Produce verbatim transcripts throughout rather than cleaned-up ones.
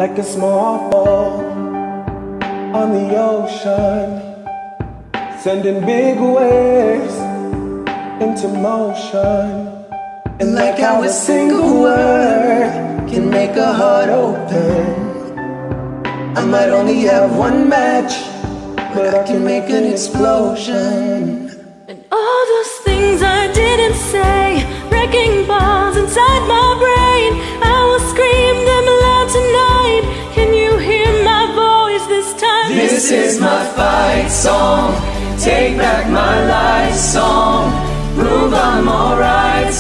like a small boat on the ocean, sending big waves into motion. And like how a single word can make a heart open. I might only have one match, but I can make an explosion. And all those things I didn't say, wrecking balls inside my brain, I will scream them aloud tonight. Can you hear my voice this time? This is my fight song, take back my life song, prove I'm alright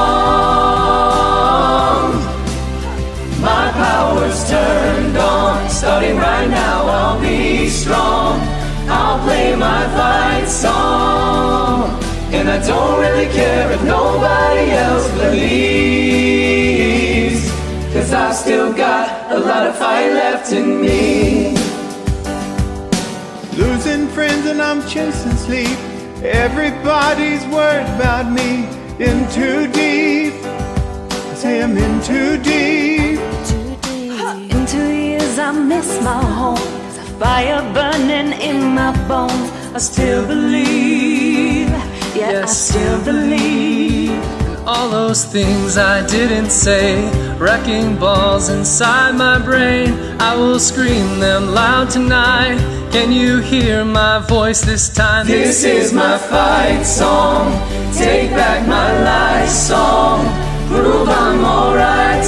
song. My power's turned on, starting right now I'll be strong. I'll play my fight song, and I don't really care if nobody else believes, 'cause I've still got a lot of fight left in me. Losing friends and I'm chasing sleep. Everybody's worried about me. In too deep, I say I'm in too deep. In two years I miss my home, there's a fire burning in my bones. I still believe, yeah, yes. I still believe. And all those things I didn't say, wrecking balls inside my brain, I will scream them loud tonight. Can you hear my voice this time? This is my fight song, take back my life song, prove I'm alright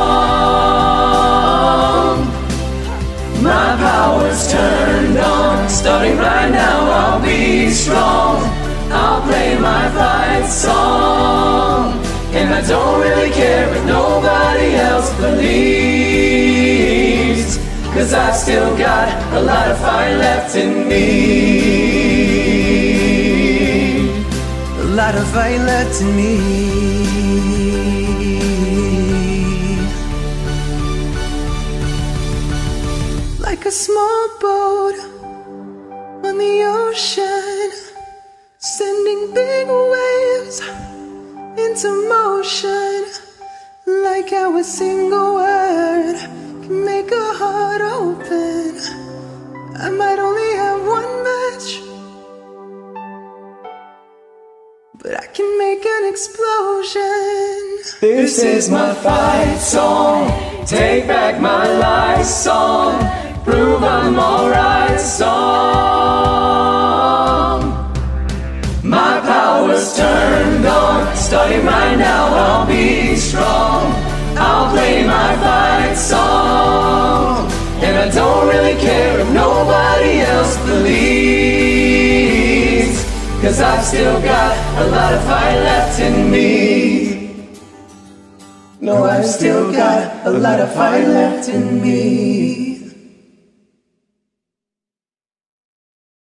song. My power's turned on, starting right now I'll be strong. I'll play my fight song, and I don't really care if nobody else believes, 'cause I've still got a lot of fight left in me. A lot of fight left in me. Like a small boat on the ocean, sending big waves into motion. Like how a single word can make a heart open. I might only have one match, but I can make an explosion. This is my fight song, take back my life song, prove I'm alright song. My power's turned on, starting right now I'll be strong. I'll play my fight song, and I don't really care if nobody else believes, 'cause I've still got a lot of fight left in me. No, I've still got a lot of fight left in me.